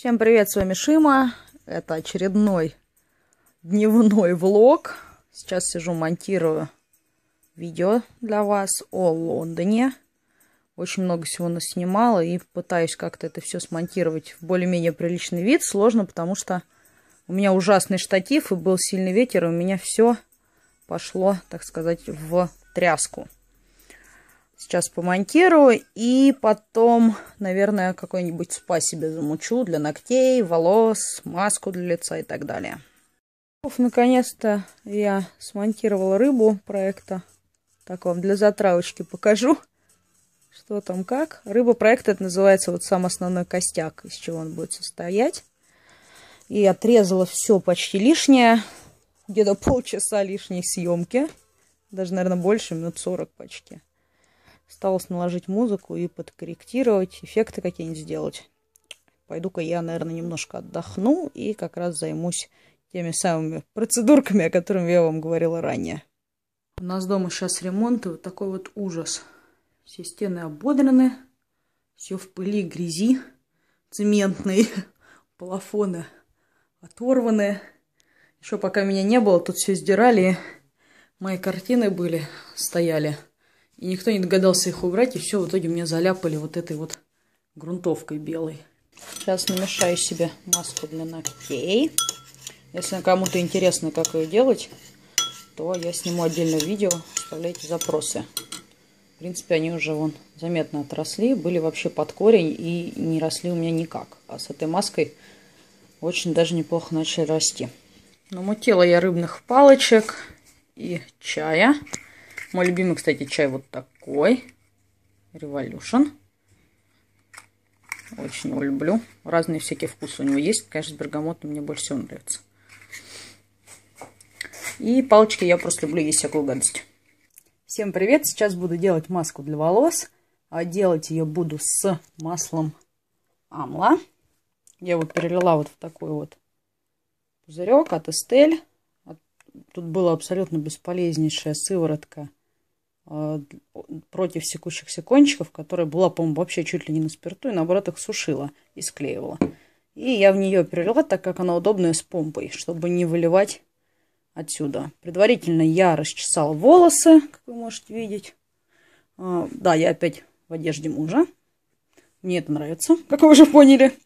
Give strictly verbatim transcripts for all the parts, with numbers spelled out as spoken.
Всем привет, с вами Шима. Это очередной дневной влог. Сейчас сижу, монтирую видео для вас о Лондоне. Очень много всего наснимала и пытаюсь как-то это все смонтировать в более-менее приличный вид. Сложно, потому что у меня ужасный штатив и был сильный ветер, и у меня все пошло, так сказать, в тряску. Сейчас помонтирую и потом, наверное, какой-нибудь спа себе замучу для ногтей, волос, маску для лица и так далее. Наконец-то я смонтировала рыбу проекта. Так вам для затравочки покажу, что там как. Рыба проекта, это называется вот сам основной костяк, из чего он будет состоять. И отрезала все почти лишнее, где-то полчаса лишней съемки, даже, наверное, больше, минут сорок почти. Осталось наложить музыку и подкорректировать, эффекты какие-нибудь сделать. Пойду-ка я, наверное, немножко отдохну и как раз займусь теми самыми процедурками, о которых я вам говорила ранее. У нас дома сейчас ремонт, и вот такой вот ужас. Все стены ободраны, все в пыли, грязи цементной, плафоны оторваны. Еще пока меня не было, тут все сдирали, мои картины были, стояли. И никто не догадался их убрать, и все в итоге мне заляпали вот этой вот грунтовкой белой. Сейчас намешаю себе маску для ногтей. Если кому-то интересно, как ее делать, то я сниму отдельное видео, оставляйте запросы. В принципе, они уже вон заметно отросли, были вообще под корень и не росли у меня никак. А с этой маской очень даже неплохо начали расти. Намутила я рыбных палочек и чая. Мой любимый, кстати, чай вот такой. Revolution. Очень его люблю. Разные всякие вкусы у него есть. Конечно, с бергамотом мне больше всего нравится. И палочки я просто люблю есть всякую гадость. Всем привет! Сейчас буду делать маску для волос. А делать ее буду с маслом Амла. Я его перелила вот в такой вот пузырек от Estelle. Тут была абсолютно бесполезнейшая сыворотка против секущихся кончиков, которая была, по-моему, вообще чуть ли не на спирту, и наоборот их сушила и склеивала. И я в нее перелила, так как она удобная с помпой, чтобы не выливать отсюда. Предварительно я расчесала волосы, как вы можете видеть. Да, я опять в одежде мужа. Мне это нравится, как вы уже поняли.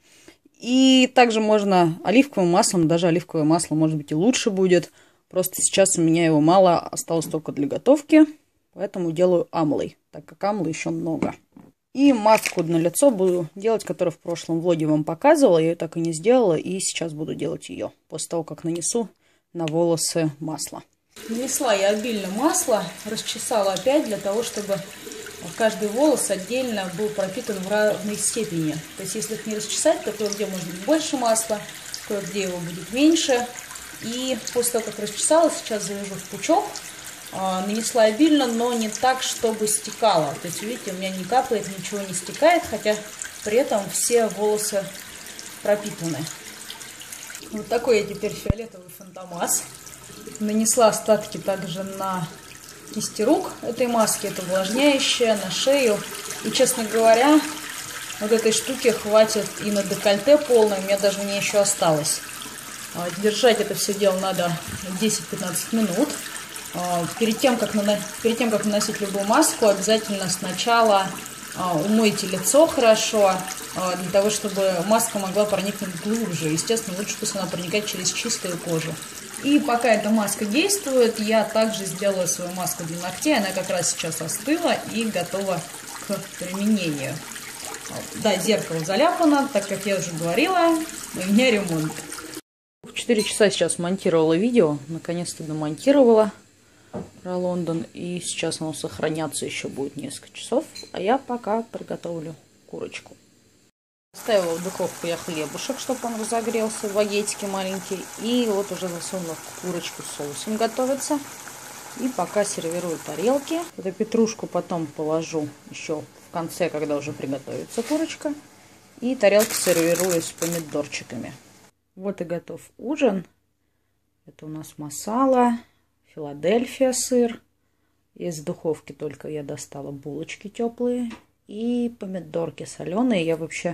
И также можно оливковым маслом, даже оливковое масло, может быть, и лучше будет. Просто сейчас у меня его мало, осталось только для готовки. Поэтому делаю амлой, так как амлы еще много. И маску на лицо буду делать, которую в прошлом влоге вам показывала. Я ее так и не сделала, и сейчас буду делать ее. После того, как нанесу на волосы масло. Нанесла я обильно масло, расчесала опять, для того, чтобы каждый волос отдельно был пропитан в равной степени. То есть, если их не расчесать, то кое-где может быть больше масла, кое-где его будет меньше. И после того, как расчесала, сейчас завяжу в пучок. Нанесла обильно, но не так, чтобы стекало. То есть, видите, у меня не капает, ничего не стекает, хотя при этом все волосы пропитаны. Вот такой я теперь фиолетовый фантомас. Нанесла остатки также на кисти рук этой маски, это увлажняющая, на шею. И, честно говоря, вот этой штуки хватит и на декольте полное, у меня даже не еще осталось. Держать это все дело надо десять-пятнадцать минут. Перед тем, как нана... Перед тем, как наносить любую маску, обязательно сначала умойте лицо хорошо, для того, чтобы маска могла проникнуть глубже. Естественно, лучше пусть она проникает через чистую кожу. И пока эта маска действует, я также сделала свою маску для ногтей. Она как раз сейчас остыла и готова к применению. Да, зеркало заляпано, так как я уже говорила, у меня ремонт. В четыре часа сейчас монтировала видео, наконец-то домонтировала про Лондон. И сейчас оно сохраняться еще будет несколько часов. А я пока приготовлю курочку. Ставила в духовку я хлебушек, чтобы он разогрелся, багетики маленькие. И вот уже засунула курочку с соусом готовится. И пока сервирую тарелки. Эту петрушку потом положу еще в конце, когда уже приготовится курочка. И тарелки сервирую с помидорчиками. Вот и готов ужин. Это у нас масала, Филадельфия сыр. Из духовки только я достала булочки теплые и помидорки соленые. Я вообще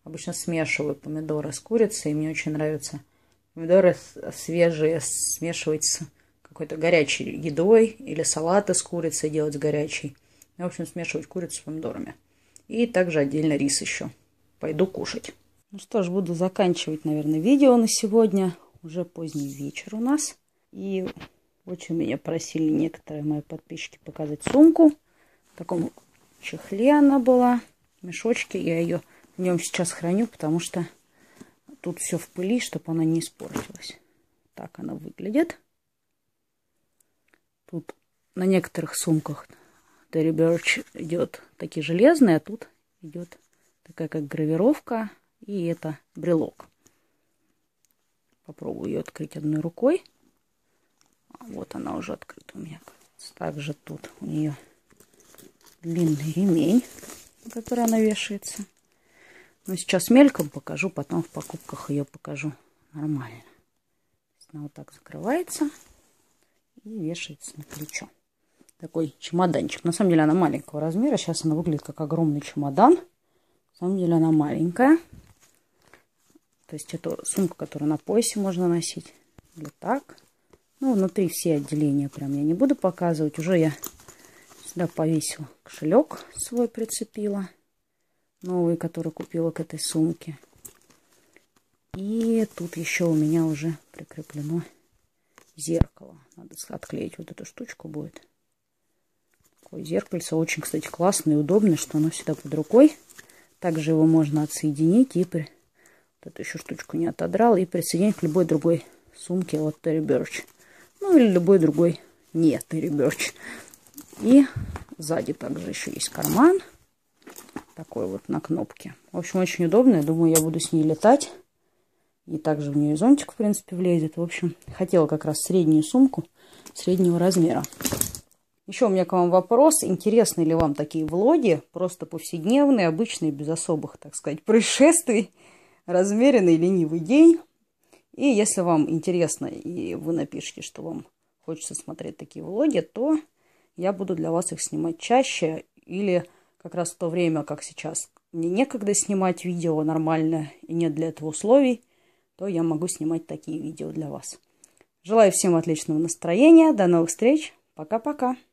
обычно смешиваю помидоры с курицей. И мне очень нравятся помидоры свежие смешивать с какой-то горячей едой. Или салаты с курицей делать горячей. В общем, смешивать курицу с помидорами. И также отдельно рис еще. Пойду кушать. Ну что ж, буду заканчивать, наверное, видео на сегодня. Уже поздний вечер у нас. И очень меня просили некоторые мои подписчики показать сумку. В таком чехле она была. В мешочке. Я ее в нем сейчас храню, потому что тут все в пыли, чтобы она не испортилась. Так она выглядит. Тут на некоторых сумках Terry Birch идет такие железные, а тут идет такая как гравировка. И это брелок. Попробую ее открыть одной рукой. Вот она уже открыта у меня. Также тут у нее длинный ремень, на который она вешается. Но сейчас мельком покажу, потом в покупках ее покажу нормально. Она вот так закрывается и вешается на плечо. Такой чемоданчик. На самом деле она маленького размера. Сейчас она выглядит как огромный чемодан. На самом деле она маленькая. То есть это сумка, которую на поясе можно носить. Или так. Ну, внутри все отделения прям я не буду показывать. Уже я сюда повесила кошелек свой, прицепила. Новый, который купила к этой сумке. И тут еще у меня уже прикреплено зеркало. Надо отклеить вот эту штучку будет. Такое зеркальце. Очень, кстати, классное и удобное, что оно всегда под рукой. Также его можно отсоединить и при... Вот эту еще штучку не отодрал. И присоединить к любой другой сумке от Terry Birch. Ну или любой другой не Terry Birch. И сзади также еще есть карман. Такой вот на кнопке. В общем, очень удобно. Я думаю, я буду с ней летать. И также в нее зонтик, в принципе, влезет. В общем, хотела как раз среднюю сумку среднего размера. Еще у меня к вам вопрос. Интересны ли вам такие влоги? Просто повседневные, обычные, без особых, так сказать, происшествий. Размеренный, ленивый день. И если вам интересно, и вы напишите, что вам хочется смотреть такие влоги, то я буду для вас их снимать чаще. Или как раз в то время, как сейчас мне некогда снимать видео нормально, и нет для этого условий, то я могу снимать такие видео для вас. Желаю всем отличного настроения. До новых встреч. Пока-пока.